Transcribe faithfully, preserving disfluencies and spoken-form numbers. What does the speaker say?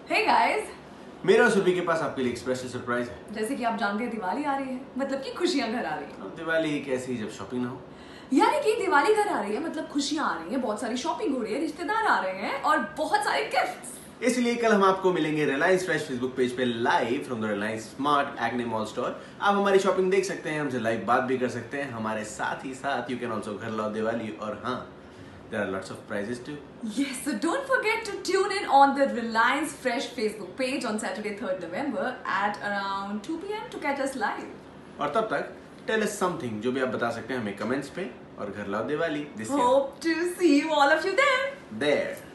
Hey guys! मेरा और सुरभि के पास आपके लिए एक स्पेशल सरप्राइज है। जैसे कि आप जानते हैं दिवाली आ रही है, मतलब कि खुशियां घर आ रही हैं। अब दिवाली कैसी जब शॉपिंग ना हो, यानी कि दिवाली घर आ रही है मतलब खुशियां आ रही हैं, बहुत सारी शॉपिंग हो रही है, रिश्तेदार आ रहे हैं और बहुत सारे गिफ्ट्स। इसलिए कल हम आपको मिलेंगे रिलायंस फ्रेश फेसबुक पेज पे live from the Reliance smart acne mall store. आप हमारी शॉपिंग देख सकते हैं, हमसे लाइव बात भी कर सकते हैं। हमारे साथ ही साथ यू कैन ऑल्सो घर लाओ दिवाली, और हाँ, there are lots of prizes too. Yes, so don't forget to tune in on the Reliance Fresh Facebook page on Saturday third November at around two p m to catch us live. और तब तक tell us something जो भी आप बता सकते हैं हमें कमेंट्स पे, और घर लाओ Diwali this year. Hope to see you all of you there. There.